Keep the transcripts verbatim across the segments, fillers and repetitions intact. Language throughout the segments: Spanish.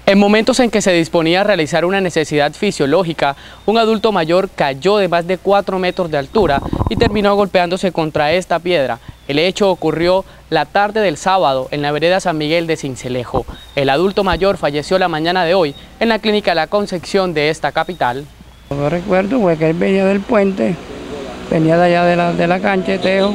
En momentos en que se disponía a realizar una necesidad fisiológica, un adulto mayor cayó de más de cuatro metros de altura y terminó golpeándose contra esta piedra. El hecho ocurrió la tarde del sábado en la vereda San Miguel de Sincelejo. El adulto mayor falleció la mañana de hoy en la clínica La Concepción de esta capital. Lo que recuerdo fue que él venía del puente, venía de allá de la, de la cancha de tejo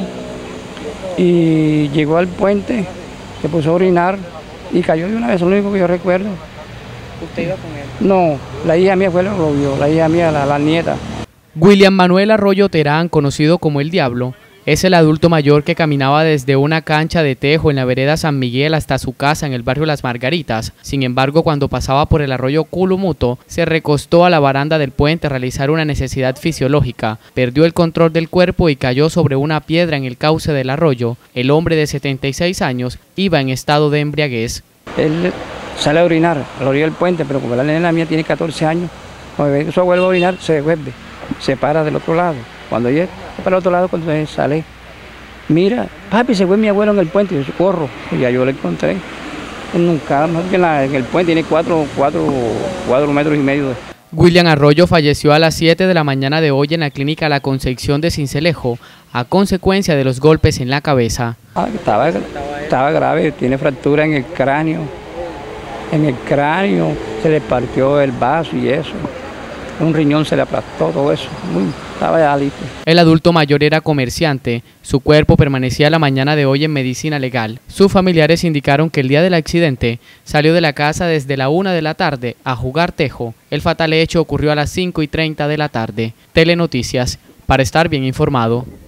y llegó al puente, se puso a orinar y cayó de una vez, es lo único que yo recuerdo. ¿Usted iba con él? No, la hija mía fue la que lo vio, la hija mía, la, la nieta. William Manuel Arroyo Terán, conocido como El Diablo, es el adulto mayor que caminaba desde una cancha de tejo en la vereda San Miguel hasta su casa en el barrio Las Margaritas. Sin embargo, cuando pasaba por el arroyo Culumuto, se recostó a la baranda del puente a realizar una necesidad fisiológica. Perdió el control del cuerpo y cayó sobre una piedra en el cauce del arroyo. El hombre de setenta y seis años iba en estado de embriaguez. Él sale a orinar a la orilla del puente, pero como la nena mía tiene catorce años, cuando ve que su abuelo va a orinar, se devuelve, se para del otro lado. Cuando llega para el otro lado, cuando él sale, mira, papi, se fue mi abuelo en el puente, y yo corro, y ya yo lo encontré. Nunca, más que en, la, en el puente tiene cuatro, cuatro, cuatro metros y medio. William Arroyo falleció a las siete de la mañana de hoy en la clínica La Concepción de Sincelejo a consecuencia de los golpes en la cabeza. Ah, estaba, estaba grave, tiene fractura en el cráneo, en el cráneo se le partió el vaso y eso. Un riñón se le aplastó, todo eso, muy, estaba ya listo. El adulto mayor era comerciante, su cuerpo permanecía la mañana de hoy en medicina legal. Sus familiares indicaron que el día del accidente salió de la casa desde la una de la tarde a jugar tejo. El fatal hecho ocurrió a las cinco y treinta de la tarde. Telenoticias, para estar bien informado.